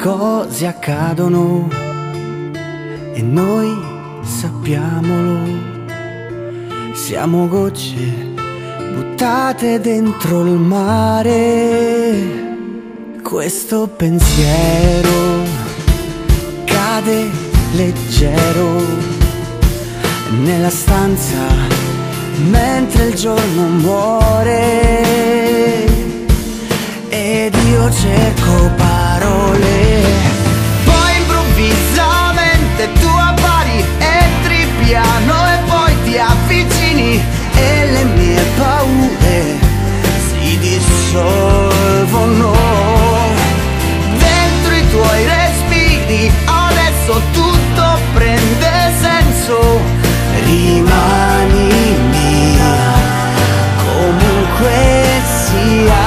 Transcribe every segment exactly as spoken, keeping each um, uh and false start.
cose accadono e noi sappiamolo. Siamo gocce buttate dentro il mare. Questo pensiero cade leggero nella stanza mentre il giorno muore ed io cerco parole. Poi improvvisamente tu appari e piano e poi ti avvicini e le mie paure si dissolvono dentro i tuoi respiri. Adesso tutto prende senso, rimani mia comunque sia.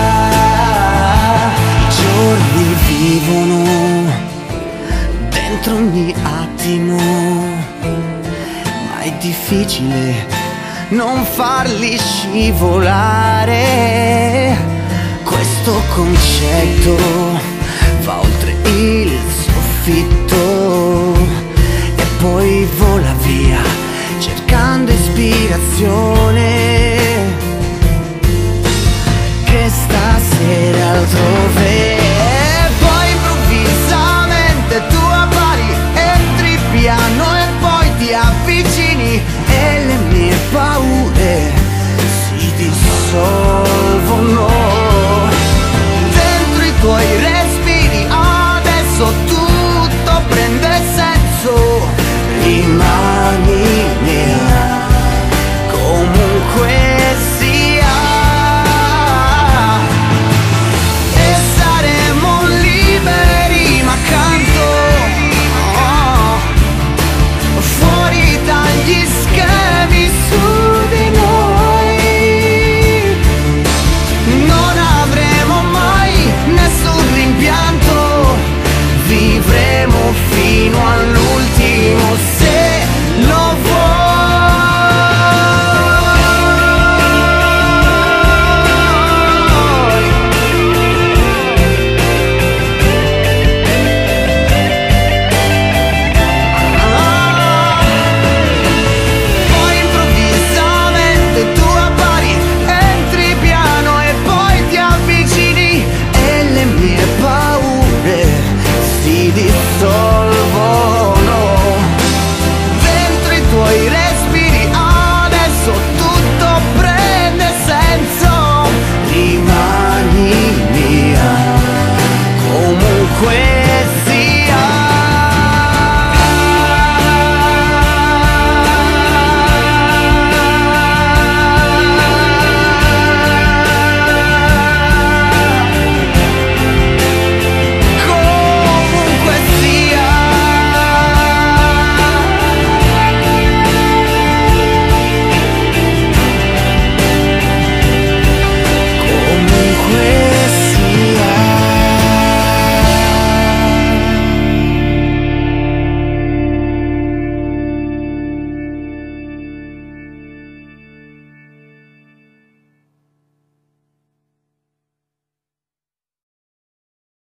Giorni vivono dentro ogni attimo, ma è difficile non farli scivolare. Questo concetto va oltre il soffitto e poi vola via cercando ispirazione.